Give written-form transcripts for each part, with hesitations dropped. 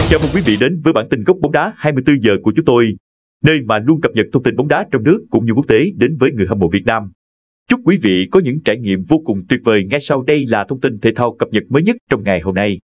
Chào mừng quý vị đến với bản tin gốc bóng đá 24 giờ của chúng tôi, nơi mà luôn cập nhật thông tin bóng đá trong nước cũng như quốc tế đến với người hâm mộ Việt Nam. Chúc quý vị có những trải nghiệm vô cùng tuyệt vời. Ngay sau đây là thông tin thể thao cập nhật mới nhất trong ngày hôm nay.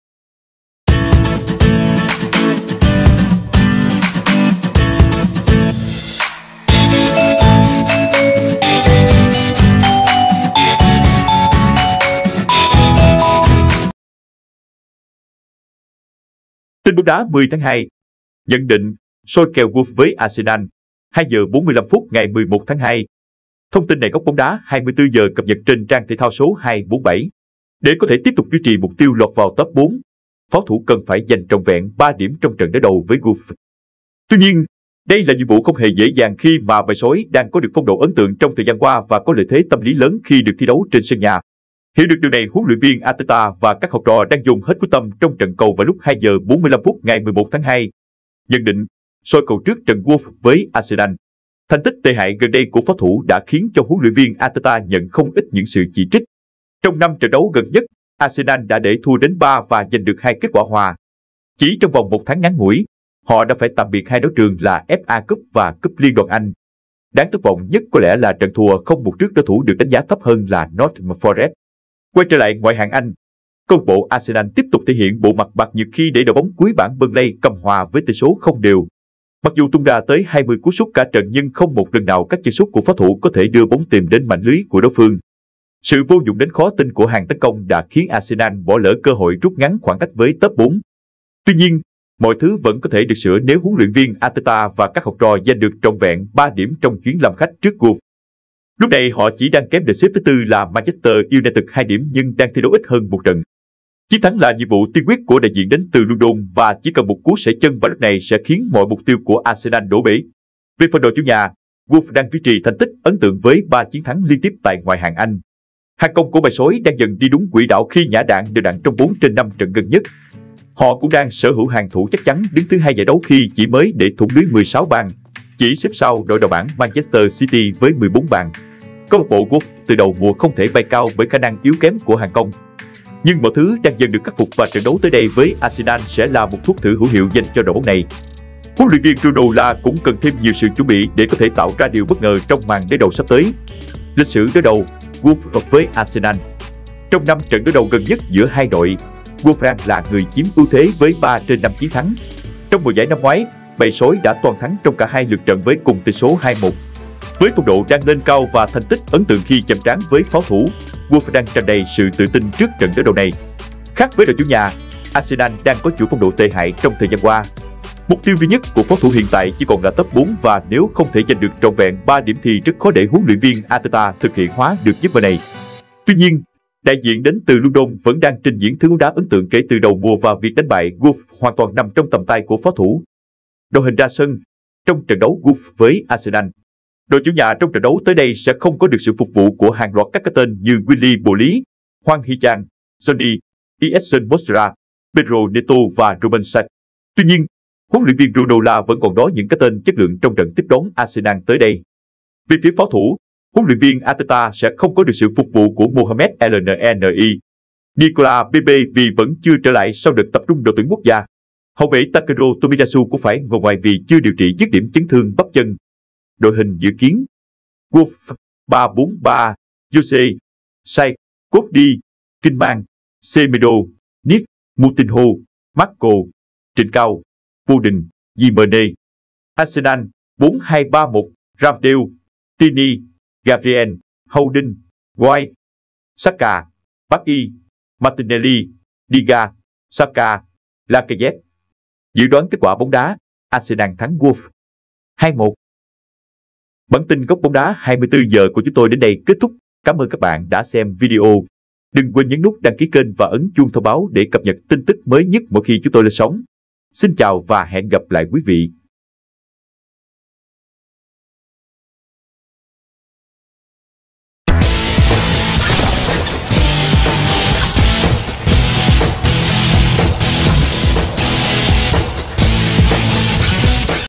Tin bóng đá 10 tháng 2. Nhận định soi kèo Wolves với Arsenal 2 giờ 45 phút ngày 11 tháng 2. Thông tin này góc bóng đá 24 giờ cập nhật trên trang thể thao số 247. Để có thể tiếp tục duy trì mục tiêu lọt vào top 4, pháo thủ cần phải giành trọn vẹn 3 điểm trong trận đối đầu với Wolves. Tuy nhiên, đây là nhiệm vụ không hề dễ dàng khi mà bầy sói đang có được phong độ ấn tượng trong thời gian qua và có lợi thế tâm lý lớn khi được thi đấu trên sân nhà. Hiểu được điều này, huấn luyện viên Arteta và các học trò đang dùng hết quyết tâm trong trận cầu vào lúc 2 giờ 45 phút ngày 11 tháng 2. Nhận định soi cầu trước trận Wolves với Arsenal. Thành tích tệ hại gần đây của pháo thủ đã khiến cho huấn luyện viên Arteta nhận không ít những sự chỉ trích. Trong 5 trận đấu gần nhất, Arsenal đã để thua đến 3 và giành được 2 kết quả hòa. Chỉ trong vòng 1 tháng ngắn ngủi, họ đã phải tạm biệt 2 đấu trường là FA Cup và Cúp Liên đoàn Anh. Đáng thất vọng nhất có lẽ là trận thua 0-1 trước đối thủ được đánh giá thấp hơn là Nottingham Forest. Quay trở lại ngoại hạng Anh, câu lạc bộ Arsenal tiếp tục thể hiện bộ mặt bạc nhược khi để đội bóng cuối bảng Burnley cầm hòa với tỷ số không đều. Mặc dù tung ra tới 20 cú sút cả trận nhưng không một lần nào các chân sút của pháo thủ có thể đưa bóng tìm đến mảnh lưới của đối phương. Sự vô dụng đến khó tin của hàng tấn công đã khiến Arsenal bỏ lỡ cơ hội rút ngắn khoảng cách với top 4. Tuy nhiên, mọi thứ vẫn có thể được sửa nếu huấn luyện viên Arteta và các học trò giành được trọn vẹn 3 điểm trong chuyến làm khách trước Wolves. Lúc này họ chỉ đang kém đội xếp thứ tư là Manchester United 2 điểm nhưng đang thi đấu ít hơn một trận. Chiến thắng là nhiệm vụ tiên quyết của đại diện đến từ London và chỉ cần một cú sẩy chân vào lúc này sẽ khiến mọi mục tiêu của Arsenal đổ bể. Về phần đội chủ nhà, Wolves đang duy trì thành tích ấn tượng với 3 chiến thắng liên tiếp tại ngoại hạng Anh. Hàng công của bầy sói đang dần đi đúng quỹ đạo khi nhả đạn đều đặn trong 4 trên 5 trận gần nhất. Họ cũng đang sở hữu hàng thủ chắc chắn đứng thứ 2 giải đấu khi chỉ mới để thủng lưới 16 bàn, chỉ xếp sau đội đầu bảng Manchester City với 14 bàn. Câu lạc bộ Wolves từ đầu mùa không thể bay cao bởi khả năng yếu kém của hàng công. Nhưng mọi thứ đang dần được khắc phục và trận đấu tới đây với Arsenal sẽ là một thuốc thử hữu hiệu dành cho đội bóng này. Huấn luyện viên Bruno cũng cần thêm nhiều sự chuẩn bị để có thể tạo ra điều bất ngờ trong màn đối đầu sắp tới. Lịch sử đối đầu Wolves với Arsenal. Trong 5 trận đối đầu gần nhất giữa hai đội, Wolves là người chiếm ưu thế với 3 trên 5 chiến thắng. Trong mùa giải năm ngoái, bầy sói đã toàn thắng trong cả hai lượt trận với cùng tỷ số 2-1. Với phong độ đang lên cao và thành tích ấn tượng khi chạm trán với pháo thủ, Wolves đang tràn đầy sự tự tin trước trận đối đầu này. Khác với đội chủ nhà, Arsenal đang có chuỗi phong độ tệ hại trong thời gian qua. Mục tiêu duy nhất của pháo thủ hiện tại chỉ còn là top 4 và nếu không thể giành được trọn vẹn 3 điểm thì rất khó để huấn luyện viên Arteta thực hiện hóa được giấc mơ này. Tuy nhiên, đại diện đến từ London vẫn đang trình diễn thứ bóng đá ấn tượng kể từ đầu mùa và việc đánh bại Wolves hoàn toàn nằm trong tầm tay của pháo thủ. Đội hình ra sân trong trận đấu Wolves với Arsenal. Đội chủ nhà trong trận đấu tới đây sẽ không có được sự phục vụ của hàng loạt các cái tên như Willy Bồ Lý, Hoàng Hy Chan, Johnny, Essen Mosra, Pedro Neto và Ruben Sach. Tuy nhiên, huấn luyện viên Bruno vẫn còn đó những cái tên chất lượng trong trận tiếp đón Arsenal tới đây. Về phía pháo thủ, huấn luyện viên Arteta sẽ không có được sự phục vụ của Mohamed Elneny, Nicolas Pepe vì vẫn chưa trở lại sau đợt tập trung đội tuyển quốc gia. Hậu vệ Takeru Tomiyasu cũng phải ngồi ngoài vì chưa điều trị dứt điểm chấn thương bắp chân. Đội hình dự kiến: Wolves 3-4-3, Jose, Sai, Cody, Kingman, Semedo, Nick, Moutinho, Marco, Trịnh Cao, Foden, Gimene. Arsenal 4-2-3-1, Ramsdale, Tini, Gabriel, Holding, White, Saka, Bailly, Martinelli, Diga, Saka, Lacazette. Dự đoán kết quả bóng đá: Arsenal thắng Wolves 2-1. Bản tin góc bóng đá 24 giờ của chúng tôi đến đây kết thúc. Cảm ơn các bạn đã xem video. Đừng quên nhấn nút đăng ký kênh và ấn chuông thông báo để cập nhật tin tức mới nhất mỗi khi chúng tôi lên sóng. Xin chào và hẹn gặp lại quý vị.